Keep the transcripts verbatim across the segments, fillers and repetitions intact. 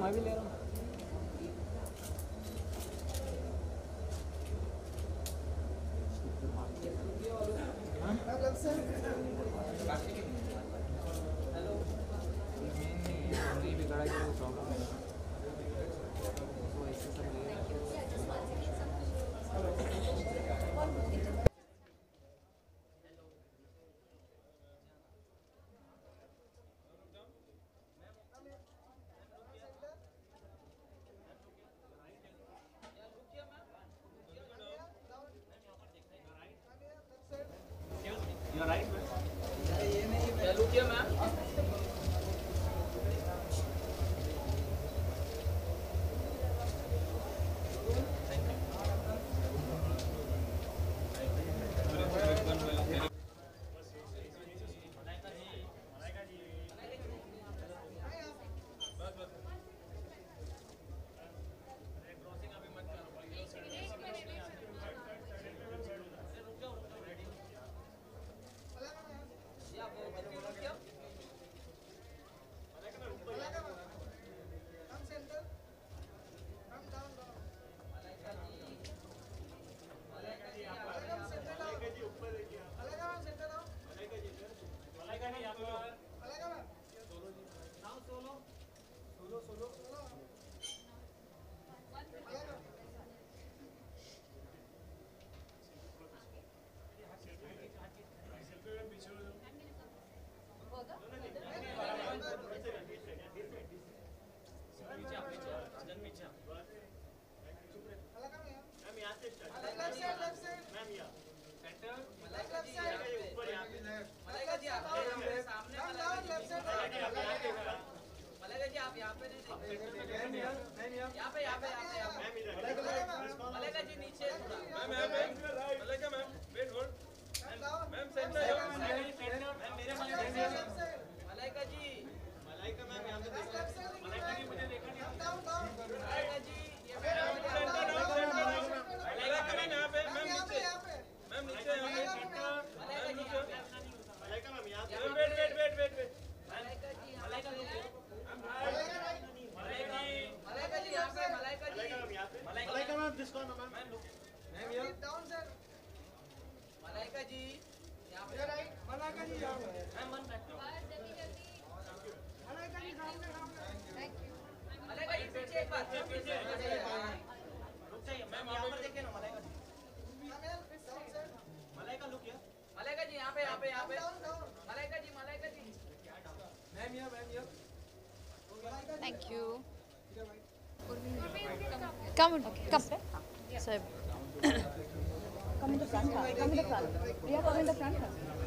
मैं भी ले रहा हूँ। Thank you. Come, okay. Come. So, come in the front. Come in the front. Yeah, come in the front.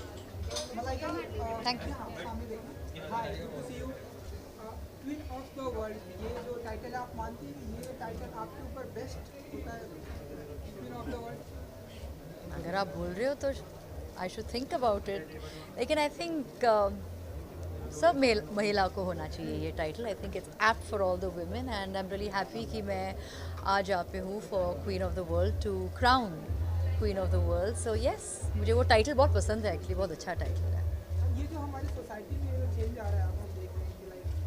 Thank you. Hi, good to see you. Queen of the world, ये जो title आप मानती हैं, ये title आपके ऊपर best होता है क्वीन ऑफ द वर्ल्ड? अगर आप बोल रहे हो तो I should think about it, लेकिन आई थिंक सब मेल महिला को होना चाहिए ये title. I think it's apt for all the women and I am really happy कि मैं आज यहाँ पे हूँ for queen of the world to crown queen of the world. So yes, मुझे वो टाइटल बहुत पसंद है एक्चुअली, बहुत अच्छा टाइटल है. ये जो हमारी सोसाइटी में जो चेंज आ रहा है, हम देख रहे हैं कि लाइक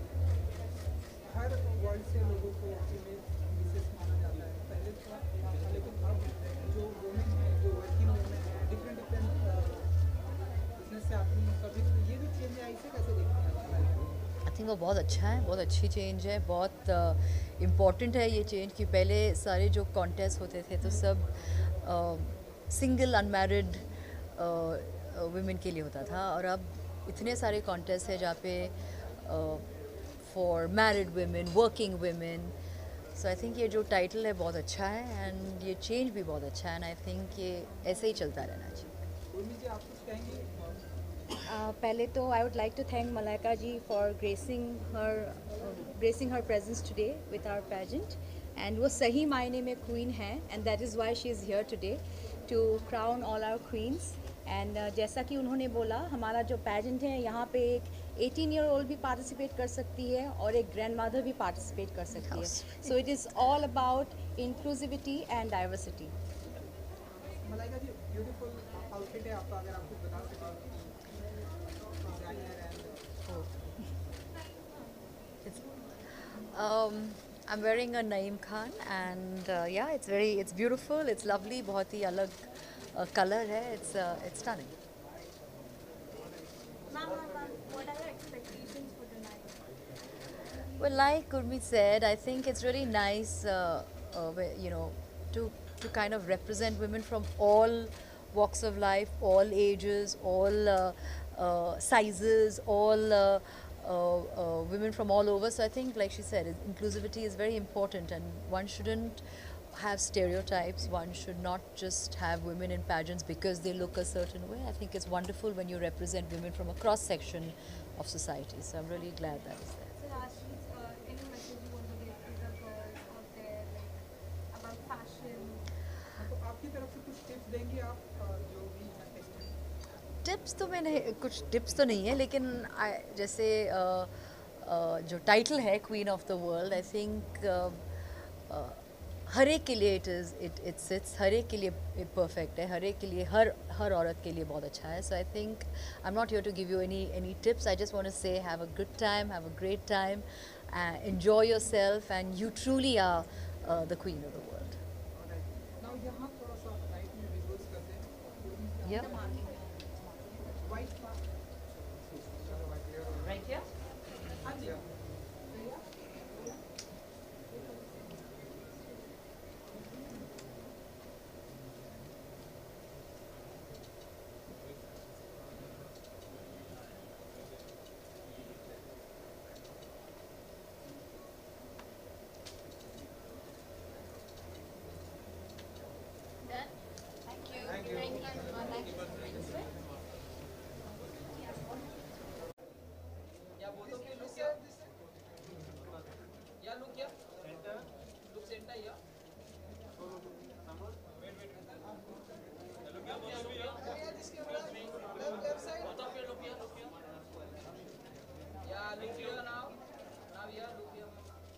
हर वर्ल्ड से लोगों को फीमेल विशेष माना जाता है. पहले था, लेकिन अब जो वुमेन है, जो वर्किंग वुमेन है, डिफरेंट डिफरेंट बिजनेस से आती हैं, कभी ये जो चेंज है इसे कैसे देखते हैं? आई थिंक वो बहुत अच्छा है, बहुत अच्छी चेंज है, बहुत इम्पॉर्टेंट है ये चेंज. कि पहले सारे जो कॉन्टेस्ट होते थे तो सब सिंगल अनमैरिड वुमेन के लिए होता था, और अब इतने सारे कॉन्टेस्ट है जहाँ पे for married women, working women. So I think ये जो टाइटल है बहुत अच्छा है एंड ये चेंज भी बहुत अच्छा है एंड आई थिंक ये ऐसे ही चलता रहना चाहिए. आप कुछ कहेंगे? Uh, पहले तो I would like to thank Malaika ji for gracing her gracing her presence today with our pageant. And वो सही मायने में क्वीन है and that is why she is here today to crown all our queens. And जैसा कि उन्होंने बोला, हमारा जो पेजेंट है यहाँ पे एक एटीन ईयर ओल्ड भी पार्टिसिपेट कर सकती है और एक ग्रैंड मदर भी पार्टिसिपेट कर सकती है. So it is all about inclusivity and diversity. Malaika ji, beautiful outfit है आपका, अगर आप कुछ बता सकें. Um, I'm wearing a Naeem Khan, and uh, yeah, it's very, it's beautiful, it's lovely, बहुत ही अलग uh, color है, it's uh, it's stunning. Ma'am, ma'am, ma'am, what are your expectations for tonight? Well, like Gurmeet said, I think it's really nice, uh, uh, where, you know, to to kind of represent women from all walks of life, all ages, all uh, uh, sizes, all uh, uh, uh, women from all over. So I think, like she said, it- inclusivity is very important, and one shouldn't have stereotypes. One should not just have women in pageants because they look a certain way. I think it's wonderful when you represent women from a cross section of society. So I'm really glad that is there. So lastly, uh, any message you want to give to the girls out there, like about fashion? तो आपकी तरफ से कुछ tips देंगे आप अ, जो भी contestant tips तो मैंने कुछ टिप्स तो नहीं है, लेकिन I- जैसे अ, अ, जो टाइटल है queen of the world, I think हर एक के लिए it is it it sits, हर एक के लिए परफेक्ट है, हर एक के लिए, हर हर औरत के लिए बहुत अच्छा है. So I think I am not here to give you any any tips. I just want to say have a good time, have a great time, enjoy yourself, and you truly are uh, the queen of the world. Now यहाँ थोड़ा सा light में visuals करते हैं Yeah. White का Right here. हाँ जी या बोलो कि लुक या या लुक या लुक सेंटर या या लुक या नाउ नाउ या लुक या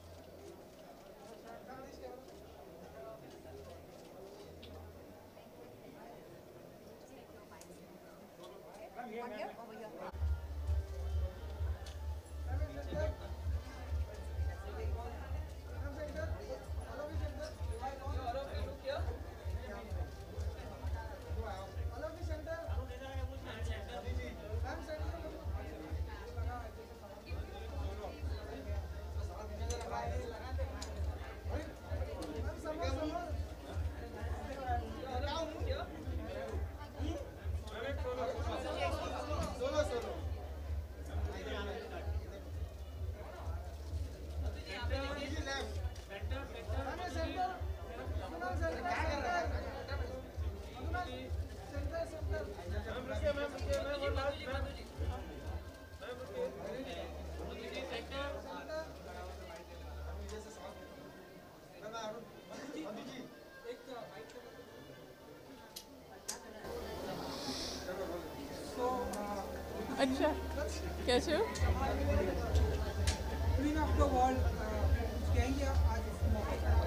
अच्छा कैसे हो? क्वीन ऑफ द वर्ल्ड कहेंगे आप आज इस मौके पर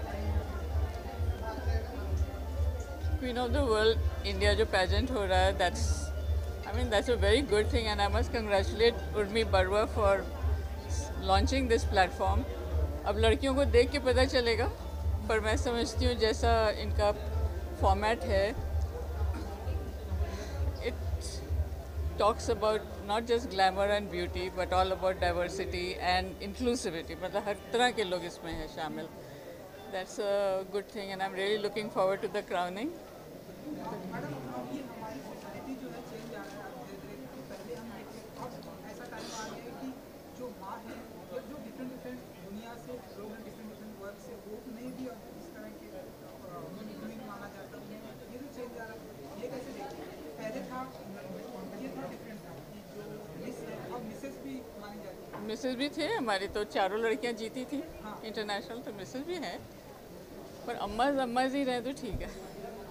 queen of the world India जो पेजेंट हो रहा है, that's I mean that's a very good thing and I must congratulate Urmi Barua for launching this platform. अब लड़कियों को देख के पता चलेगा, पर मैं समझती हूँ जैसा इनका फॉर्मेट है, it talks about not just glamour and beauty but all about diversity and inclusivity. मतलब हर तरह के लोग इसमें हैं शामिल. That's a good thing and I am really looking forward to the crowning. Madam अभी हमारी सोसाइटी जो है चेंज आ रहा है आप देख रहे हैं कि पहले हम देखते अब ऐसा टाइम आ गया है कि जो माँ है या जो डिफरेंट डिफरेंट दुनिया से लोग हैं, डिफरेंट डिफरेंट वर्क से, वो उन्हें भी अब इस तरह के क्वीन माना जाता है. ये जो चेंज आ रहा है ये कैसे देखते हैं? पहले था ये थोड़ा डिफरेंट था कि जो मिस है अब मिसेस भी मानी जाती है. मिसेस भी थे हमारी, तो चारों लड़कियां जीती थी इंटरनेशनल, तो मिसेस भी हैं, पर अम्माज अम्माज ही रहे तो ठीक है.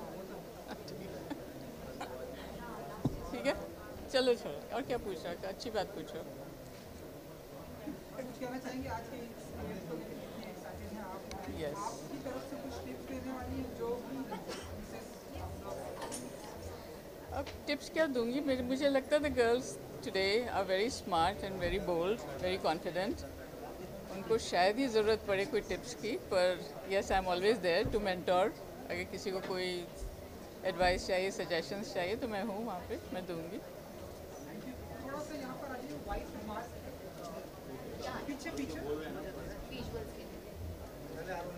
ठीक है, चलो छोड़ो. और क्या पूछ रहा था? अच्छी बात पूछो. कुछ कहना चाहेंगे आज के इस इवेंट को लेकर कितने एक्साइटेड हैं आप? Yes. आपकी तरफ से कुछ टिप्स देने वाली हैं जो मिसेस अब टिप्स क्या दूंगी? मेरे मुझे लगता है the girls today are very smart and very bold, very confident. उनको शायद ही ज़रूरत पड़े कोई टिप्स की, पर yes I am always there to mentor. अगर किसी को कोई एडवाइस चाहिए, सजेशंस चाहिए तो मैं हूँ वहाँ पे, मैं दूँगी। थोड़ा सा यहाँ पर आ जाइए, वाइट मास्क पीछे पीछे विजुअल्स के लिए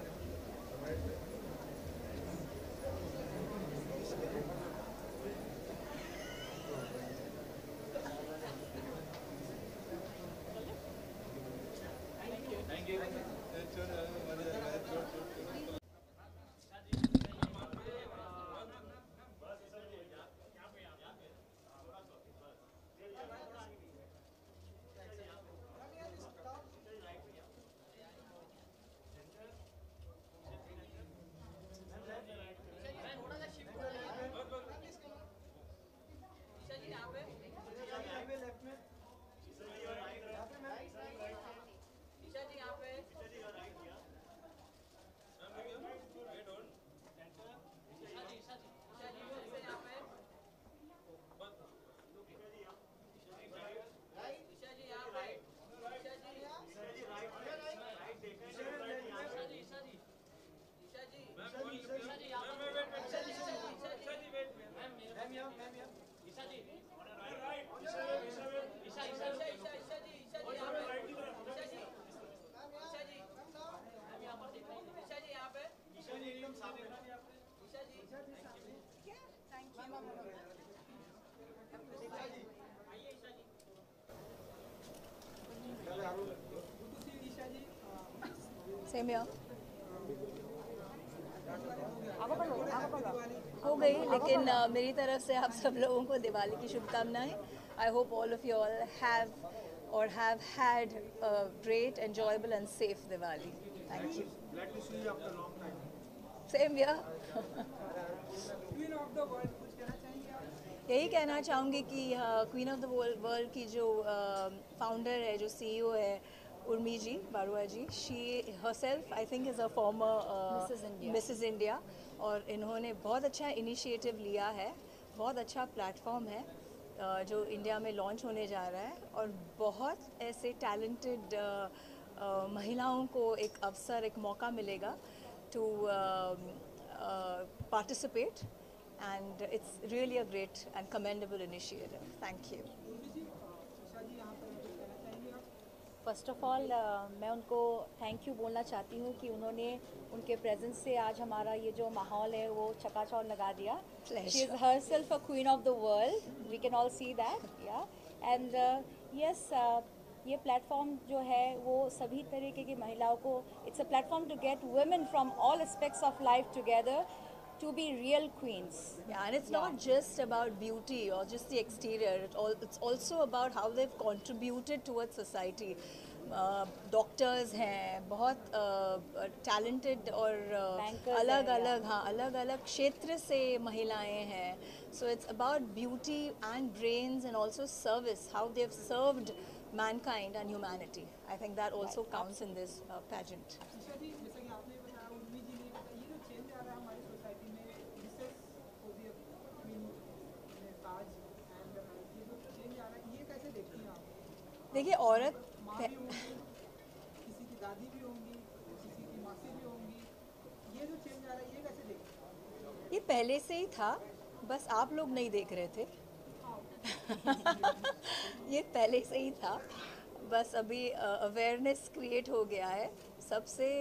सेम हियर। हो गई, लेकिन uh, मेरी तरफ से आप सब लोगों को दिवाली की शुभकामनाएं। I hope all of you all have or have had a great, enjoyable and safe Diwali. Thank you. Glad to see you after a long time. Same here. Queen of the world, कुछ कहना चाहेंगे आप? यही कहना चाहूँगी कि queen of the world की जो फाउंडर है, जो सीईओ है, Urmi ji Barua ji, she herself I think is a former Missus India. Mrs India, और इन्होंने बहुत अच्छा इनिशिएटिव लिया है, बहुत अच्छा प्लेटफॉर्म है uh, जो इंडिया में लॉन्च होने जा रहा है, और बहुत ऐसे टैलेंटेड महिलाओं को एक अवसर, एक मौका मिलेगा to participate, and it's really a great and commendable initiative. Thank you. First of all मैं उनको थैंक यू बोलना चाहती हूँ कि उन्होंने उनके प्रेजेंस से आज हमारा ये जो माहौल है वो चकाचौंध लगा दिया। Pleasure. She is herself a queen of the world, we can all see that, yeah and yes ये प्लेटफॉर्म जो है वो सभी तरीके की महिलाओं को, it's a platform to get women from all aspects of life together to be real queens. Yeah, and it's not just about beauty or just the exterior. It all, it's also about how they've contributed towards society. Doctors हैं, बहुत talented और Bankers अलग हैं, अलग हाँ अलग अलग क्षेत्र से महिलाएं हैं. So it's about beauty and brains and also service, how they have served mankind and humanity. I think that also counts in this pageant. Isha ji, जैसा कि आपने बताया, उर्मी जी ने बताया, ये जो चेंज आ रहा है हमारी सोसाइटी में, रिसेस हो गया क्वीन ने ताज, एंड ये जो चेंज आ रहा है, ये कैसे देखती हैं आप? देखिए, औरत माँ भी होंगी, किसी की दादी भी होंगी, किसी की मासी भी होंगी, ये जो चेंज आ रहा है, ये कैसे देखती हैं? ये पहले से ही था, बस आप लोग नहीं देख रहे थे. ये पहले से ही था, बस अभी अवेयरनेस क्रिएट हो गया है सबसे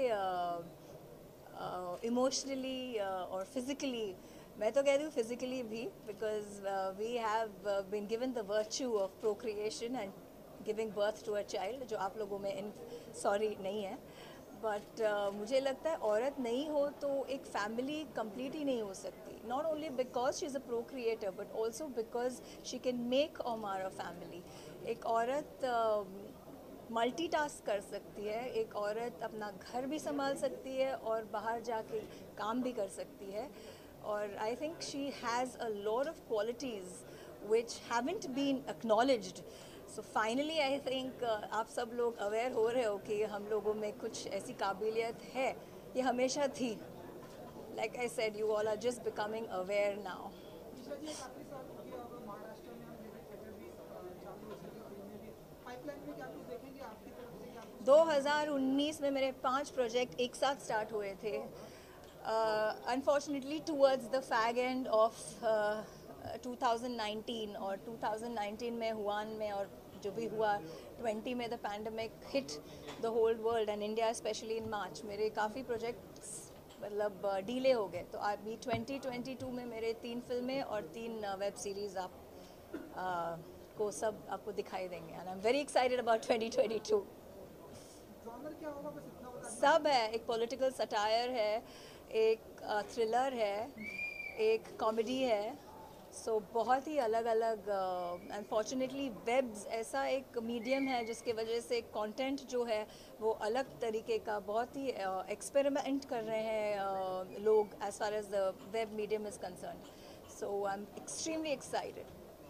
इमोशनली और फिज़िकली. मैं तो कहती हूँ फिज़िकली भी, because we have been given the virtue of procreation and giving birth to a child, जो आप लोगों में इन सॉरी नहीं है. बट uh, मुझे लगता है औरत नहीं हो तो एक फैमिली कंप्लीट ही नहीं हो सकती. Not only because she is a procreator, but also because she can make or mar a family. एक औरत मल्टीटास्क कर सकती है, एक औरत अपना घर भी संभाल सकती है और बाहर जाके काम भी कर सकती है. और I think she has a lot of qualities which haven't been acknowledged. So finally I think uh, आप सब लोग अवेयर हो रहे हो कि हम लोगों में कुछ ऐसी काबिलियत है. ये हमेशा थी. Like I said, you all are just becoming aware now. Isha जी, एक आखिरी सवाल कि अब महाराष्ट्र में हम देखें, थिएटर भी अ, चालू हो सके, फिल्में भी पाइपलाइन में, क्या कुछ देखेंगे आपकी तरफ से, क्या कुछ दो हज़ार उन्नीस में मेरे पांच प्रोजेक्ट एक साथ स्टार्ट हुए थे. Unfortunately towards the fag end of twenty nineteen और twenty nineteen में हुआन में और जो भी हुआ twenty में the pandemic hit the whole world and India specially in March. मेरे काफ़ी प्रोजेक्ट्स मतलब डीले हो गए. तो अभी twenty twenty-two में मेरे तीन फिल्में और तीन वेब सीरीज़ आप uh, को सब आपको दिखाई देंगे. And I am very excited about twenty twenty-two. Genre क्या होगा बस इतना बता दीजिए. सब है. एक पॉलिटिकल सटायर है, एक थ्रिलर है, एक कॉमेडी है. सो so, बहुत ही अलग अलग. अनफॉर्चुनेटली वेब्स ऐसा एक मीडियम है जिसके वजह से कंटेंट जो है वो अलग तरीके का बहुत ही एक्सपेरिमेंट uh, कर रहे हैं uh, लोग as far as the web medium is concern. So I am extremely excited.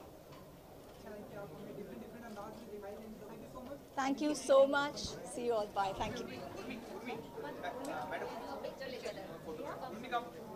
Thank you so much. See you all. Bye. Thank you.